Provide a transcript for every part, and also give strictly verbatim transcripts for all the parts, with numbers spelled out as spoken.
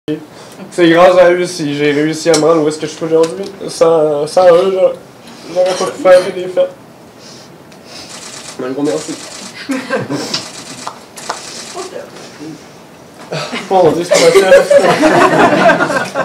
C'est grâce à eux si j'ai réussi à me rendre où est-ce que je suis aujourd'hui. Sans, sans eux, j'aurais pas pu faire des fêtes. Mais un gros merci. Mon Dieu, c'est pas ça.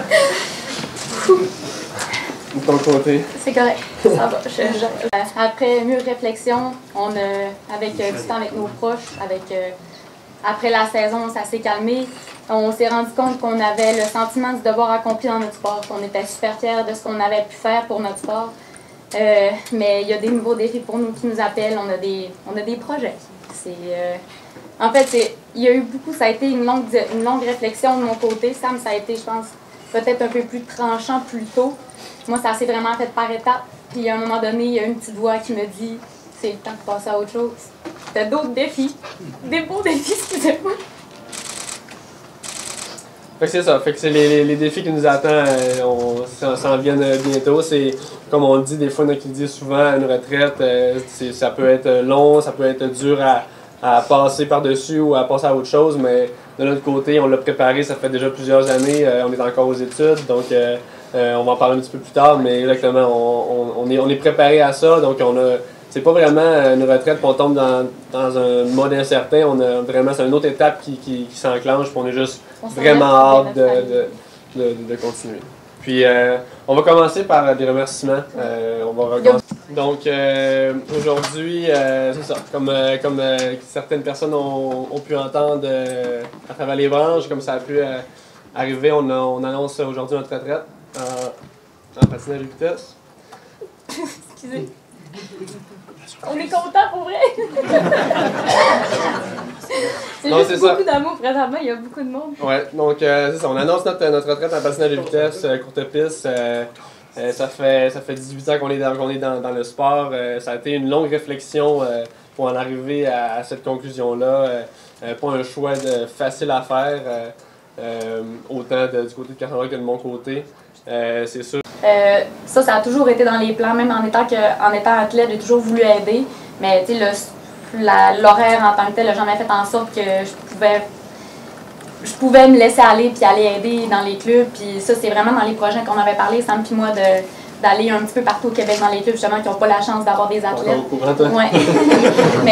De ton côté. C'est correct, ça va. Je, je, après mûre réflexion, on a, avec euh, du temps avec nos proches, avec, euh, après la saison, ça s'est calmé. On s'est rendu compte qu'on avait le sentiment du devoir accompli dans notre sport, qu'on était super fiers de ce qu'on avait pu faire pour notre sport. Euh, mais il y a des nouveaux défis pour nous qui nous appellent, on a des, on a des projets. C'est, euh, en fait, il y a eu beaucoup, ça a été une longue, une longue réflexion de mon côté. Sam, ça a été, je pense, peut-être un peu plus tranchant plus tôt. Moi, ça s'est vraiment fait par étapes. Puis à un moment donné, il y a une petite voix qui me dit « c'est le temps de passer à autre chose ». C'était d'autres défis. Des beaux défis, excusez-moi. Fait que c'est ça. Fait que c'est les, les, les défis qui nous attendent, euh, on s'en viennent bientôt. C'est, comme on le dit, des fois, il y en a qui disent souvent, une retraite, euh, ça peut être long, ça peut être dur à, à passer par-dessus ou à passer à autre chose, mais de notre côté, on l'a préparé, ça fait déjà plusieurs années, euh, on est encore aux études, donc euh, euh, on va en parler un petit peu plus tard, mais exactement, on, on, on, est, on est préparé à ça, donc on a... C'est pas vraiment une retraite, puis on tombe dans, dans un mode incertain. On a vraiment, c'est une autre étape qui, qui, qui s'enclenche, puis on est juste on vraiment hâte de, de, de, de continuer. Puis euh, on va commencer par des remerciements. Euh, on va recommencer. Donc euh, aujourd'hui, euh, c'est ça. Comme, euh, comme euh, certaines personnes ont, ont pu entendre euh, à travers les branches, comme ça a pu euh, arriver, on, a, on annonce aujourd'hui notre retraite en, en patinage de vitesse. Excusez. On est content pour vrai! C'est non, juste beaucoup d'amour présentement, il y a beaucoup de monde. Ouais, donc euh, c'est ça, on annonce notre, notre retraite en patinage de vitesse, euh, courte piste. Euh, euh, ça, fait, ça fait dix-huit ans qu'on est, dans, qu'on est dans, dans le sport. Euh, ça a été une longue réflexion euh, pour en arriver à, à cette conclusion-là. Euh, euh, pas un choix de, facile à faire, euh, euh, autant de, du côté de Cassandra que de mon côté. Euh, c'est sûr. Euh, ça, ça a toujours été dans les plans, même en étant, que, en étant athlète, j'ai toujours voulu aider, mais tu sais, l'horaire en tant que tel n'a jamais fait en sorte que je pouvais, je pouvais me laisser aller puis aller aider dans les clubs, puis ça, c'est vraiment dans les projets qu'on avait parlé, Sam puis moi, d'aller un petit peu partout au Québec dans les clubs, justement, qui n'ont pas la chance d'avoir des athlètes. Au courant, toi? Ouais. Mais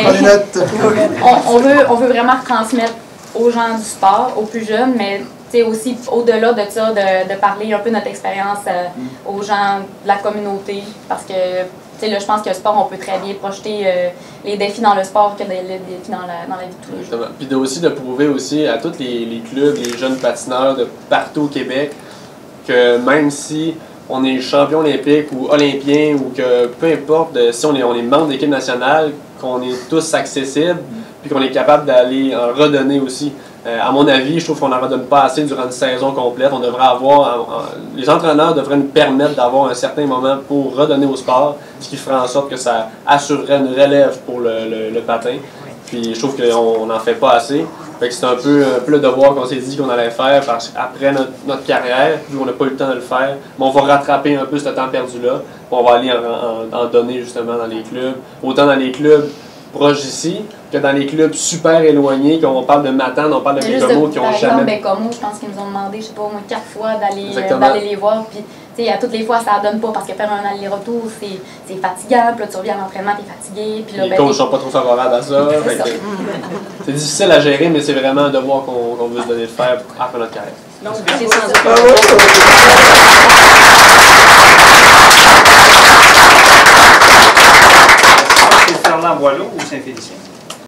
on, on, veut, on veut vraiment transmettre aux gens du sport, aux plus jeunes, mais aussi au-delà de ça, de, de parler un peu de notre expérience euh, aux gens de la communauté, parce que là, je pense que le sport, on peut très bien projeter euh, les défis dans le sport que les, les défis dans la, dans la vie de tous les jours. Puis de, aussi de prouver aussi à tous les, les clubs, les jeunes patineurs de partout au Québec, que même si on est champion olympique ou olympien, ou que peu importe de, si on est, on est membre d'équipe nationale, qu'on est tous accessibles, puis qu'on est capable d'aller en redonner aussi. Euh, à mon avis, je trouve qu'on n'en redonne pas assez durant une saison complète. On devrait avoir, en, en, les entraîneurs devraient nous permettre d'avoir un certain moment pour redonner au sport, ce qui ferait en sorte que ça assurerait une relève pour le, le, le patin. Puis je trouve qu'on n'en fait pas assez. Fait que c'est un peu, un peu le devoir qu'on s'est dit qu'on allait faire parce après notre, notre carrière, vu qu'on n'a pas eu le temps de le faire. Mais on va rattraper un peu ce temps perdu-là. On va aller en, en, en donner justement dans les clubs. Autant dans les clubs proches d'ici que dans les clubs super éloignés, qu'on parle de Matane, on parle de Bécomo qui ont jamais... Bécomo, je pense qu'ils nous ont demandé, je sais pas, au moins quatre fois d'aller euh, les voir. Puis, tu sais, à toutes les fois, ça ne donne pas parce que faire un aller-retour, c'est fatigant. Puis là, tu reviens à l'entraînement, tu es fatigué. Puis là, les ben, coachs ne sont pas trop favorables à ça. C'est difficile à gérer, mais c'est vraiment un devoir qu'on qu veut se donner de faire après notre carrière. Donc, c'est sans doute. C'est Fernand Boileau ou Saint-Félicien?